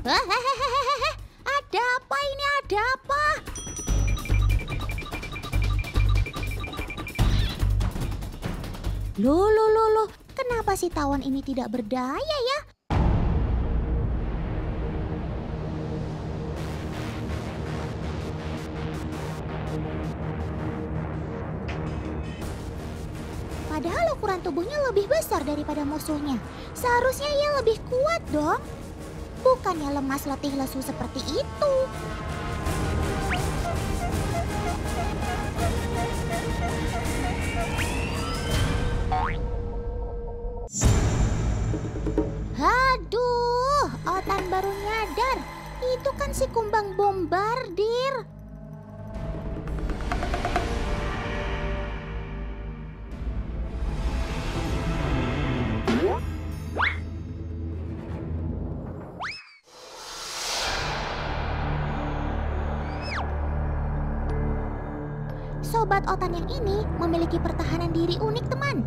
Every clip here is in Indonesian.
Hehehe, ada apa ini? Ada apa? Loh, kenapa si tawon ini tidak berdaya ya? Padahal ukuran tubuhnya lebih besar daripada musuhnya. Seharusnya ia lebih kuat dong. Bukannya lemas letih lesu seperti itu. Aduh, Otan baru nyadar. Itu kan si kumbang bombardir. Sobat Otan yang ini memiliki pertahanan diri unik, teman.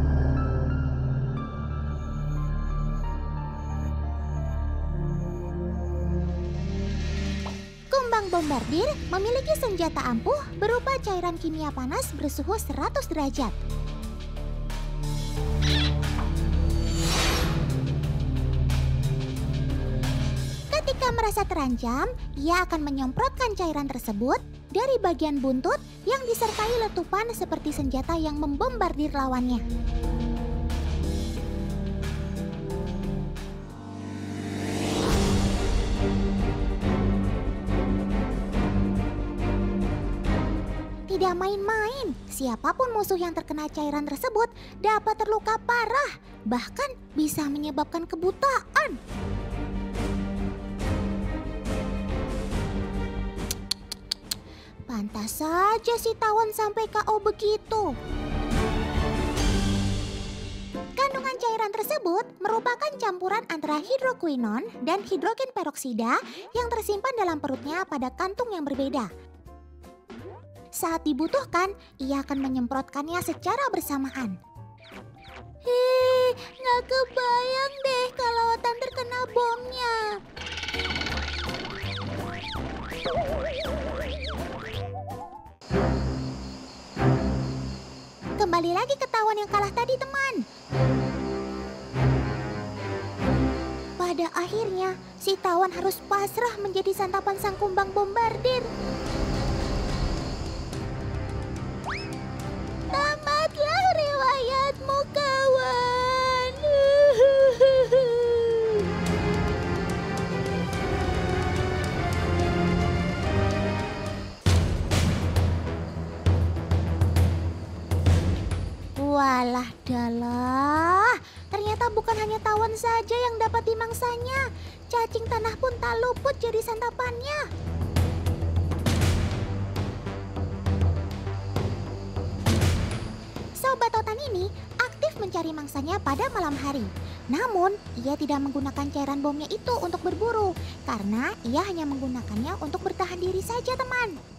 Kumbang bombardir memiliki senjata ampuh berupa cairan kimia panas bersuhu 100 derajat. Ketika merasa terancam, ia akan menyemprotkan cairan tersebut dari bagian buntut yang disertai letupan seperti senjata yang membombardir lawannya. Tidak main-main, siapapun musuh yang terkena cairan tersebut dapat terluka parah, bahkan bisa menyebabkan kebutaan. Pantas saja si tawon sampai KO begitu. Kandungan cairan tersebut merupakan campuran antara hidrokuinon dan hidrogen peroksida yang tersimpan dalam perutnya pada kantung yang berbeda. Saat dibutuhkan, ia akan menyemprotkannya secara bersamaan. Nggak kebayang deh kalau Otan terkena bomnya. Kembali lagi ke tawon yang kalah tadi, teman. Pada akhirnya, si tawon harus pasrah menjadi santapan sang kumbang bombardir. Tamatlah riwayatmu, kawan. Walah dalah, ternyata bukan hanya tawon saja yang dapat dimangsanya. Cacing tanah pun tak luput jadi santapannya. Sobat Otan ini aktif mencari mangsanya pada malam hari. Namun, ia tidak menggunakan cairan bomnya itu untuk berburu, karena ia hanya menggunakannya untuk bertahan diri saja, teman.